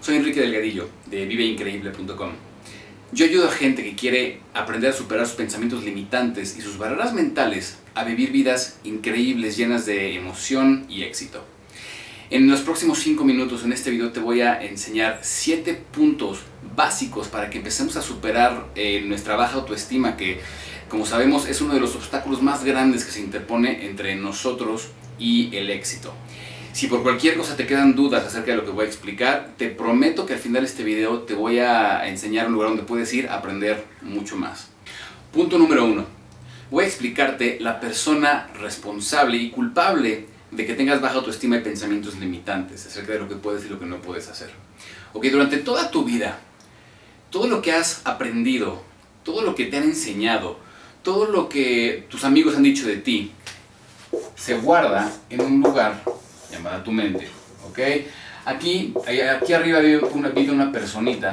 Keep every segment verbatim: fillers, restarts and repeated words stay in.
Soy Enrique Delgadillo, de vive increíble punto com. Yo ayudo a gente que quiere aprender a superar sus pensamientos limitantes y sus barreras mentales a vivir vidas increíbles, llenas de emoción y éxito. En los próximos cinco minutos en este video te voy a enseñar siete puntos básicos para que empecemos a superar eh, nuestra baja autoestima, que como sabemos es uno de los obstáculos más grandes que se interpone entre nosotros y el éxito. Si por cualquier cosa te quedan dudas acerca de lo que voy a explicar, te prometo que al final de este video te voy a enseñar un lugar donde puedes ir a aprender mucho más. Punto número uno. Voy a explicarte la persona responsable y culpable de que tengas baja autoestima y pensamientos limitantes acerca de lo que puedes y lo que no puedes hacer. Ok, durante toda tu vida, todo lo que has aprendido, todo lo que te han enseñado, todo lo que tus amigos han dicho de ti, se guarda en un lugar llamada tu mente, ¿ok? Aquí, aquí arriba vive una, vive una personita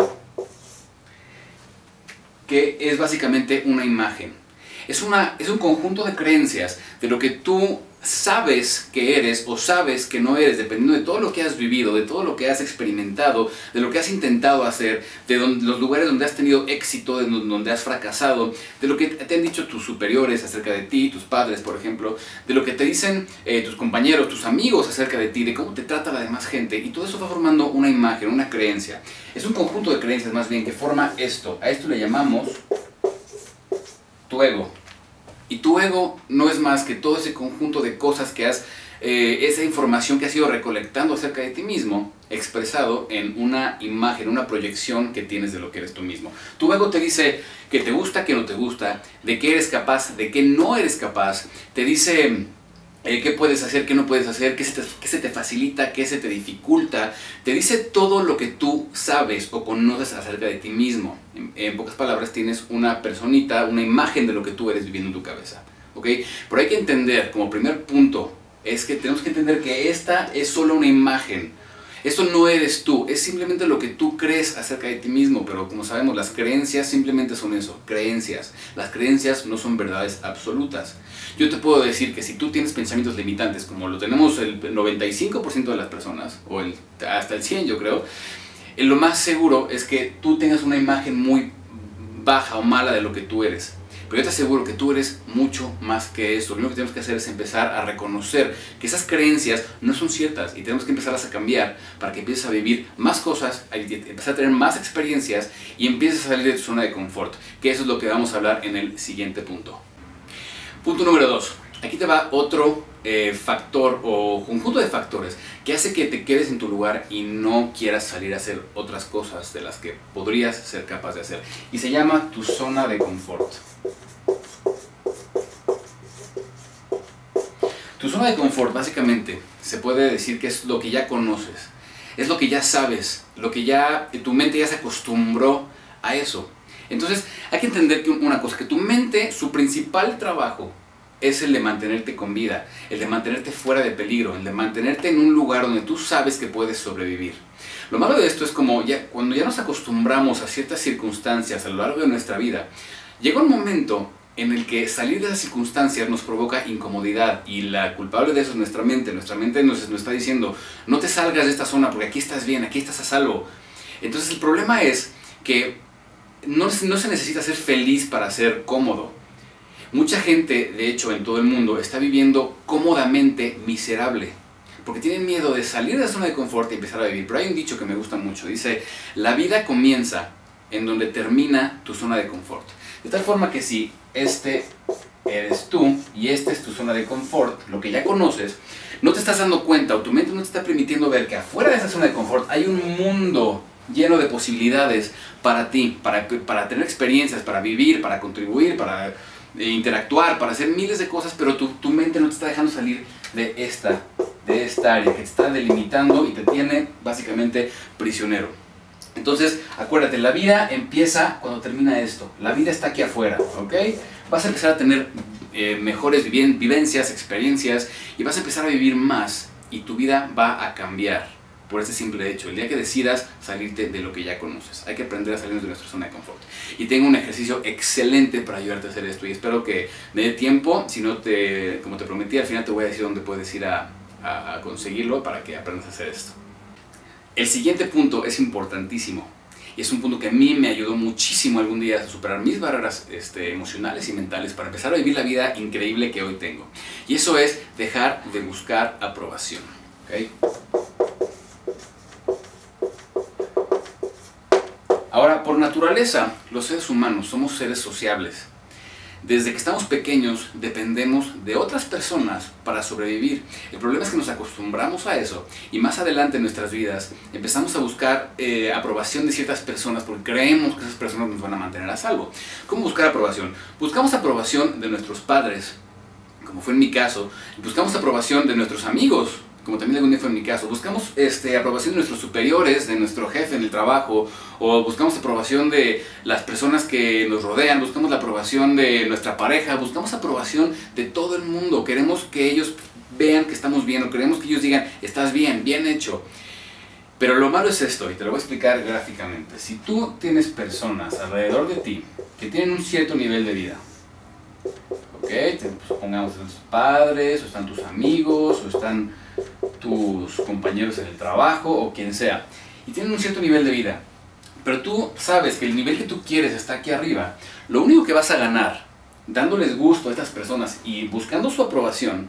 que es básicamente una imagen. Es, una, es un conjunto de creencias de lo que tú sabes que eres o sabes que no eres, dependiendo de todo lo que has vivido, de todo lo que has experimentado, de lo que has intentado hacer, de donde, los lugares donde has tenido éxito, de donde has fracasado, de lo que te han dicho tus superiores acerca de ti, tus padres por ejemplo, de lo que te dicen eh, tus compañeros, tus amigos acerca de ti, de cómo te trata la demás gente, y todo eso va formando una imagen, una creencia. Es un conjunto de creencias más bien que forma esto. A esto le llamamos tu ego. Y tu ego no es más que todo ese conjunto de cosas que has, eh, esa información que has ido recolectando acerca de ti mismo, expresado en una imagen, una proyección que tienes de lo que eres tú mismo. Tu ego te dice que te gusta, que no te gusta, de qué eres capaz, de qué no eres capaz, te dice eh, qué puedes hacer, qué no puedes hacer, qué se, te, qué se te facilita, qué se te dificulta, te dice todo lo que tú sabes o conoces acerca de ti mismo. En, en pocas palabras, tienes una personita, una imagen de lo que tú eres viviendo en tu cabeza, ¿ok? Pero hay que entender, como primer punto, es que tenemos que entender que esta es solo una imagen. Esto no eres tú, es simplemente lo que tú crees acerca de ti mismo, pero como sabemos, las creencias simplemente son eso, creencias. Las creencias no son verdades absolutas. Yo te puedo decir que si tú tienes pensamientos limitantes, como lo tenemos el noventa y cinco por ciento de las personas, o el, hasta el cien por ciento yo creo, lo más seguro es que tú tengas una imagen muy baja o mala de lo que tú eres. Pero yo te aseguro que tú eres mucho más que eso. Lo único que tenemos que hacer es empezar a reconocer que esas creencias no son ciertas y tenemos que empezarlas a cambiar para que empieces a vivir más cosas, a empezar a tener más experiencias y empieces a salir de tu zona de confort, que eso es lo que vamos a hablar en el siguiente punto. Punto número dos. Aquí te va otro eh, factor o conjunto de factores que hace que te quedes en tu lugar y no quieras salir a hacer otras cosas de las que podrías ser capaz de hacer. Y se llama tu zona de confort. Tu zona de confort básicamente se puede decir que es lo que ya conoces, es lo que ya sabes, lo que ya tu mente ya se acostumbró a eso. Entonces hay que entender que una cosa, que tu mente, su principal trabajo es el de mantenerte con vida, el de mantenerte fuera de peligro, el de mantenerte en un lugar donde tú sabes que puedes sobrevivir. Lo malo de esto es como ya, cuando ya nos acostumbramos a ciertas circunstancias a lo largo de nuestra vida, llega un momento en el que salir de esas circunstancias nos provoca incomodidad y la culpable de eso es nuestra mente. Nuestra mente nos, nos está diciendo, no te salgas de esta zona porque aquí estás bien, aquí estás a salvo. Entonces el problema es que no, no se necesita ser feliz para ser cómodo. Mucha gente, de hecho, en todo el mundo está viviendo cómodamente miserable porque tienen miedo de salir de la zona de confort y empezar a vivir. Pero hay un dicho que me gusta mucho, dice, la vida comienza en donde termina tu zona de confort. De tal forma que si este eres tú y esta es tu zona de confort, lo que ya conoces, no te estás dando cuenta o tu mente no te está permitiendo ver que afuera de esa zona de confort hay un mundo lleno de posibilidades para ti, para, para tener experiencias, para vivir, para contribuir, para interactuar, para hacer miles de cosas, pero tu, tu mente no te está dejando salir de esta, de esta área que te está delimitando y te tiene básicamente prisionero. Entonces, acuérdate, la vida empieza cuando termina esto. La vida está aquí afuera, ¿ok? Vas a empezar a tener eh, mejores vivencias, experiencias, y vas a empezar a vivir más, y tu vida va a cambiar por ese simple hecho. El día que decidas salirte de lo que ya conoces, hay que aprender a salirnos de nuestra zona de confort. Y tengo un ejercicio excelente para ayudarte a hacer esto, y espero que me dé tiempo. Si no, te, como te prometí, al final te voy a decir dónde puedes ir a, a, a conseguirlo para que aprendas a hacer esto. El siguiente punto es importantísimo. Y es un punto que a mí me ayudó muchísimo algún día a superar mis barreras este, emocionales y mentales para empezar a vivir la vida increíble que hoy tengo. Y eso es dejar de buscar aprobación. ¿Okay? Ahora, por naturaleza, los seres humanos somos seres sociables. Desde que estamos pequeños dependemos de otras personas para sobrevivir. El problema es que nos acostumbramos a eso y más adelante en nuestras vidas empezamos a buscar eh, aprobación de ciertas personas porque creemos que esas personas nos van a mantener a salvo. ¿Cómo buscar aprobación? Buscamos aprobación de nuestros padres, como fue en mi caso. Buscamos aprobación de nuestros amigos, como también algún día fue en mi caso. Buscamos este, aprobación de nuestros superiores, de nuestro jefe en el trabajo, o buscamos aprobación de las personas que nos rodean, buscamos la aprobación de nuestra pareja, buscamos aprobación de todo el mundo. Queremos que ellos vean que estamos bien, o queremos que ellos digan, estás bien, bien hecho. Pero lo malo es esto, y te lo voy a explicar gráficamente. Si tú tienes personas alrededor de ti que tienen un cierto nivel de vida, ¿ok? Supongamos que están tus padres, o están tus amigos, o están tus compañeros en el trabajo o quien sea, y tienen un cierto nivel de vida, pero tú sabes que el nivel que tú quieres está aquí arriba. Lo único que vas a ganar dándoles gusto a estas personas y buscando su aprobación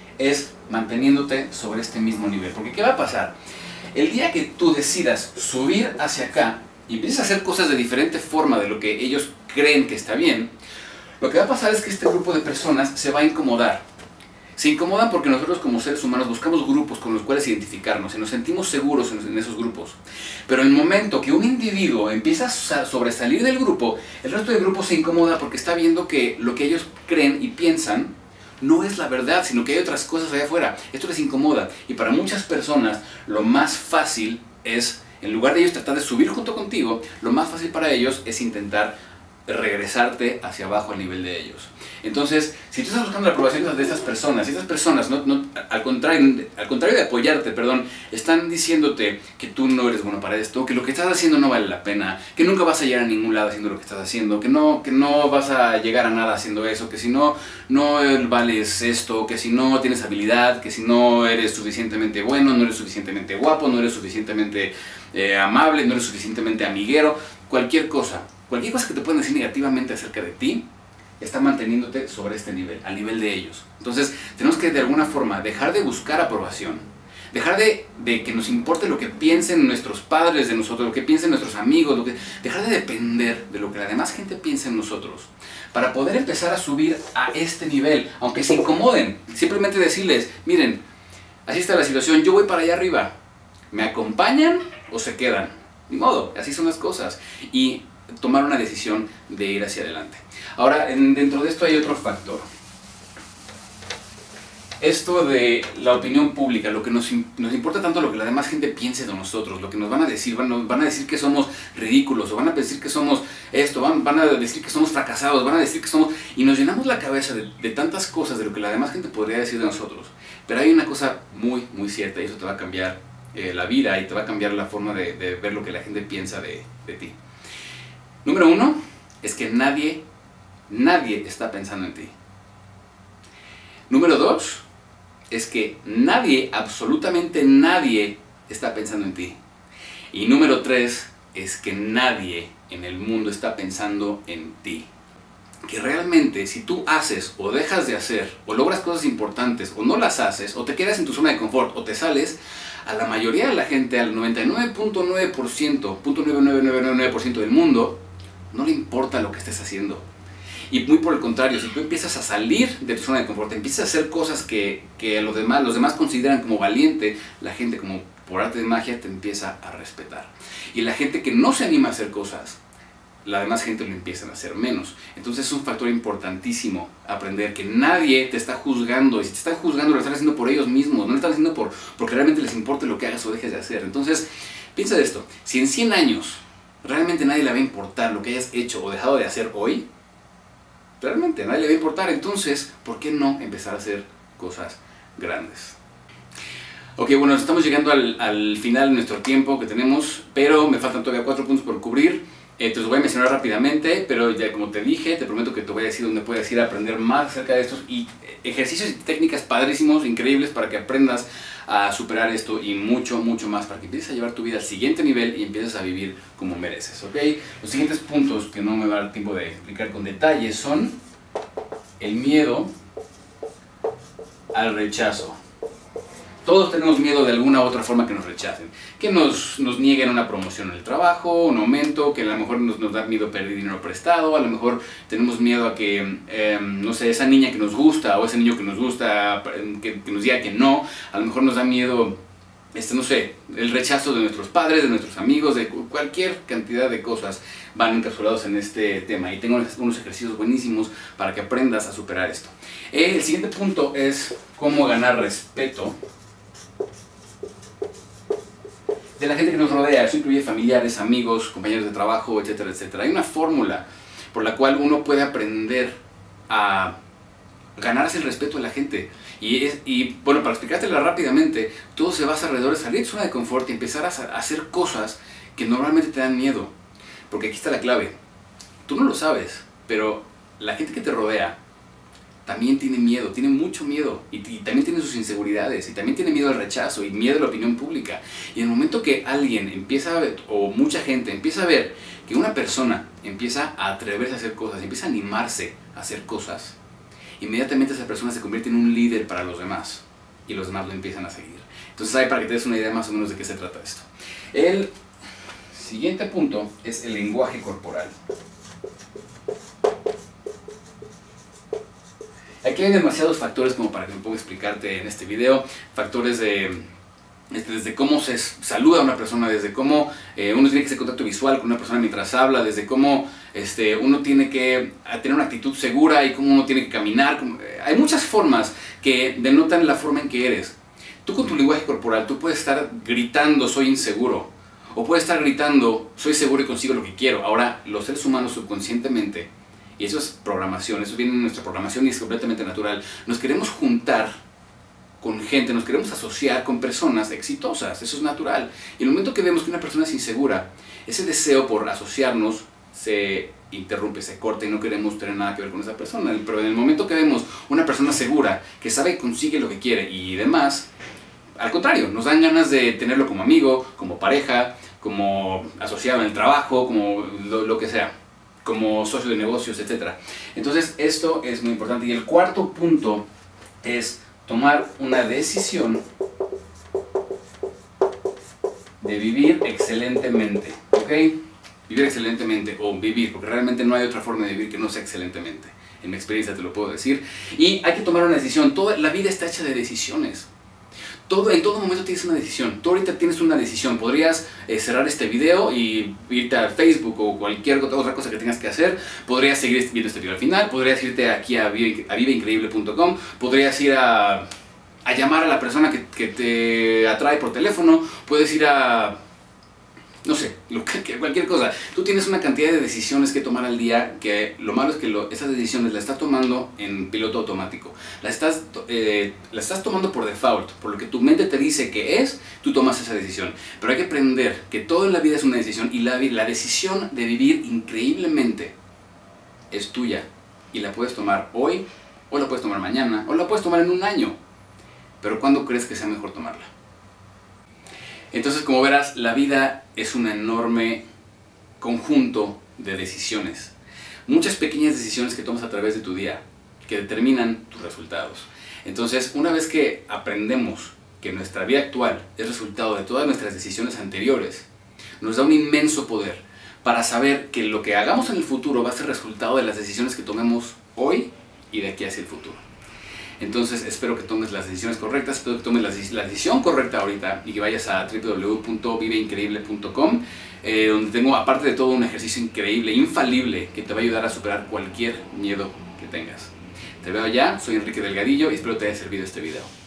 es manteniéndote sobre este mismo nivel. Porque ¿qué va a pasar? El día que tú decidas subir hacia acá y empieces a hacer cosas de diferente forma de lo que ellos creen que está bien, lo que va a pasar es que este grupo de personas se va a incomodar. Se incomodan porque nosotros como seres humanos buscamos grupos con los cuales identificarnos y nos sentimos seguros en esos grupos. Pero en el momento que un individuo empieza a sobresalir del grupo, el resto del grupo se incomoda porque está viendo que lo que ellos creen y piensan no es la verdad, sino que hay otras cosas allá afuera. Esto les incomoda. Y para muchas personas lo más fácil es, en lugar de ellos tratar de subir junto contigo, lo más fácil para ellos es intentar regresarte hacia abajo al nivel de ellos. Entonces, si tú estás buscando la aprobación de estas personas, y estas personas, no, no, al, contrario, al contrario de apoyarte, perdón, están diciéndote que tú no eres bueno para esto, que lo que estás haciendo no vale la pena, que nunca vas a llegar a ningún lado haciendo lo que estás haciendo, que no, que no vas a llegar a nada haciendo eso, que si no, no vales esto, que si no tienes habilidad, que si no eres suficientemente bueno, no eres suficientemente guapo, no eres suficientemente eh, amable, no eres suficientemente amiguero, cualquier cosa. Cualquier cosa que te puedan decir negativamente acerca de ti está manteniéndote sobre este nivel, al nivel de ellos. Entonces tenemos que de alguna forma dejar de buscar aprobación, dejar de, de que nos importe lo que piensen nuestros padres de nosotros, lo que piensen nuestros amigos, lo que, dejar de depender de lo que la demás gente piensa en nosotros, para poder empezar a subir a este nivel, aunque se incomoden. Simplemente decirles, miren, así está la situación, yo voy para allá arriba, ¿me acompañan o se quedan? Ni modo, así son las cosas. Y tomar una decisión de ir hacia adelante. Ahora, en, dentro de esto hay otro factor. Esto de la opinión pública, lo que nos, nos importa tanto lo que la demás gente piense de nosotros, lo que nos van a decir, van, van a decir que somos ridículos, o van a decir que somos esto, van, van a decir que somos fracasados, van a decir que somos... Y nos llenamos la cabeza de, de tantas cosas de lo que la demás gente podría decir de nosotros. Pero hay una cosa muy, muy cierta, y eso te va a cambiar eh, la vida, y te va a cambiar la forma de, de ver lo que la gente piensa de, de ti. Número uno, es que nadie, nadie está pensando en ti. Número dos, es que nadie, absolutamente nadie, está pensando en ti. Y número tres, es que nadie en el mundo está pensando en ti. Que realmente si tú haces o dejas de hacer, o logras cosas importantes, o no las haces, o te quedas en tu zona de confort, o te sales, a la mayoría de la gente, al noventa y nueve punto nueve por ciento, punto nueve nueve nueve nueve por ciento del mundo, no le importa lo que estés haciendo. Y muy por el contrario, si tú empiezas a salir de tu zona de confort, empiezas a hacer cosas que, que los, demás, los demás consideran como valiente, la gente como por arte de magia te empieza a respetar. Y la gente que no se anima a hacer cosas, la demás gente lo empiezan a hacer menos. Entonces es un factor importantísimo aprender que nadie te está juzgando, y si te están juzgando lo están haciendo por ellos mismos, no lo están haciendo por, porque realmente les importe lo que hagas o dejes de hacer. Entonces piensa de esto, si en cien años realmente nadie le va a importar lo que hayas hecho o dejado de hacer hoy, realmente nadie le va a importar, entonces ¿por qué no empezar a hacer cosas grandes? Ok, bueno, estamos llegando al, al final de nuestro tiempo que tenemos, pero me faltan todavía cuatro puntos por cubrir. Eh, te los voy a mencionar rápidamente, pero ya como te dije, te prometo que te voy a decir dónde puedes ir a aprender más acerca de estos y ejercicios y técnicas padrísimos, increíbles, para que aprendas a superar esto y mucho, mucho más para que empieces a llevar tu vida al siguiente nivel y empieces a vivir como mereces, ¿ok? Los siguientes puntos que no me va a dar tiempo de explicar con detalle son el miedo al rechazo. Todos tenemos miedo de alguna u otra forma que nos rechacen, que nos, nos nieguen una promoción en el trabajo, un aumento, que a lo mejor nos, nos da miedo perder dinero prestado, a lo mejor tenemos miedo a que, eh, no sé, esa niña que nos gusta o ese niño que nos gusta, que, que nos diga que no, a lo mejor nos da miedo, este, no sé, el rechazo de nuestros padres, de nuestros amigos, de cualquier cantidad de cosas van encapsulados en este tema y tengo unos ejercicios buenísimos para que aprendas a superar esto. El siguiente punto es cómo ganar respeto de la gente que nos rodea. Eso incluye familiares, amigos, compañeros de trabajo, etcétera, etcétera. Hay una fórmula por la cual uno puede aprender a ganarse el respeto de la gente. Y, es, y bueno, para explicártela rápidamente, todo se basa alrededor de salir de zona de confort y empezar a hacer cosas que normalmente te dan miedo. Porque aquí está la clave. Tú no lo sabes, pero la gente que te rodea también tiene miedo, tiene mucho miedo y, y también tiene sus inseguridades y también tiene miedo al rechazo y miedo a la opinión pública. Y en el momento que alguien empieza a ver, o mucha gente empieza a ver que una persona empieza a atreverse a hacer cosas, empieza a animarse a hacer cosas, inmediatamente esa persona se convierte en un líder para los demás y los demás lo empiezan a seguir. Entonces ahí para que te des una idea más o menos de qué se trata esto. El siguiente punto es el lenguaje corporal. Aquí hay demasiados factores como para que me pueda explicarte en este video. Factores de, este, desde cómo se saluda a una persona, desde cómo eh, uno tiene que hacer contacto visual con una persona mientras habla, desde cómo este, uno tiene que tener una actitud segura y cómo uno tiene que caminar. Como, eh, hay muchas formas que denotan la forma en que eres. Tú con tu lenguaje corporal, tú puedes estar gritando soy inseguro, o puedes estar gritando soy seguro y consigo lo que quiero. Ahora, los seres humanos subconscientemente, y eso es programación, eso viene en nuestra programación y es completamente natural. Nos queremos juntar con gente, nos queremos asociar con personas exitosas, eso es natural. Y en el momento que vemos que una persona es insegura, ese deseo por asociarnos se interrumpe, se corta y no queremos tener nada que ver con esa persona. Pero en el momento que vemos una persona segura, que sabe que consigue lo que quiere y demás, al contrario, nos dan ganas de tenerlo como amigo, como pareja, como asociado en el trabajo, como lo, lo que sea, como socio de negocios, etcétera. Entonces esto es muy importante. Y el cuarto punto es tomar una decisión de vivir excelentemente, ¿ok? Vivir excelentemente o vivir, porque realmente no hay otra forma de vivir que no sea excelentemente. En mi experiencia te lo puedo decir. Y hay que tomar una decisión. Toda la vida está hecha de decisiones. Todo, en todo momento tienes una decisión. Tú ahorita tienes una decisión. Podrías eh, cerrar este video y irte a Facebook o cualquier otra cosa que tengas que hacer. Podrías seguir viendo este video al final. Podrías irte aquí a vive increíble punto com. Podrías ir a, a llamar a la persona que, que te atrae por teléfono. Puedes ir a... no sé, lo que, cualquier cosa. Tú tienes una cantidad de decisiones que tomar al día, que lo malo es que lo, esas decisiones las estás tomando en piloto automático. Las estás, eh, las estás tomando por default, por lo que tu mente te dice que es, tú tomas esa decisión. Pero hay que aprender que todo en la vida es una decisión y la, la decisión de vivir increíblemente es tuya. Y la puedes tomar hoy, o la puedes tomar mañana, o la puedes tomar en un año. Pero ¿cuándo crees que sea mejor tomarla? Entonces, como verás, la vida es un enorme conjunto de decisiones. Muchas pequeñas decisiones que tomas a través de tu día, que determinan tus resultados. Entonces, una vez que aprendemos que nuestra vida actual es resultado de todas nuestras decisiones anteriores, nos da un inmenso poder para saber que lo que hagamos en el futuro va a ser resultado de las decisiones que tomemos hoy y de aquí hacia el futuro. Entonces espero que tomes las decisiones correctas, espero que tomes la, la decisión correcta ahorita y que vayas a w w w punto vive increíble punto com, eh, donde tengo, aparte de todo, un ejercicio increíble, infalible, que te va a ayudar a superar cualquier miedo que tengas. Te veo allá, soy Enrique Delgadillo y espero te haya servido este video.